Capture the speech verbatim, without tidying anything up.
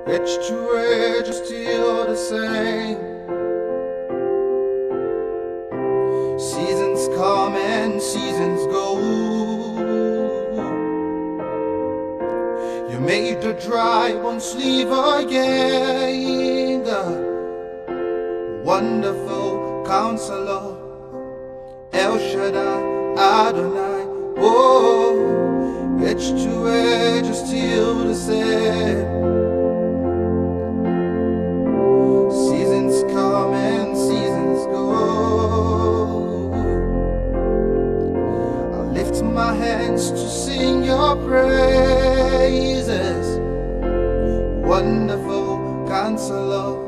It's true age is still the same. Seasons come and seasons go. You made the dry ones leave again. The wonderful counselor, El Shaddai, Adonai. Oh, it's true age is still the same. My hands to sing your praises, wonderful counselor.